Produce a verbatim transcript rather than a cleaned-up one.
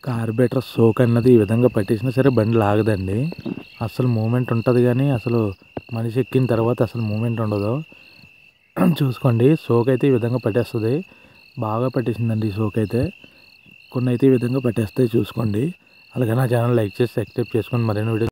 Carburettor soak అన్నది ఈ విధంగా పట్టేసినా సరే బండి లాగదండి. అసలు మూమెంట్ ఉంటుంది కానీ అసలు మనిషి ఎక్కిన తర్వాత అసలు మూమెంట్ ఉండదు. చూసుకోండి సోక్ అయితే ఈ విధంగా పట్టేస్తుంది. బాగా పట్టేసిందండి ఈ సోక్ అయితే. కొన్ని అయితే ఈ విధంగా పట్టేస్తాయి చూసుకోండి. అలాగే నా ఛానల్ లైక్ చేసి సబ్స్క్రైబ్ చేసుకోండి మరిన్ని వీడియో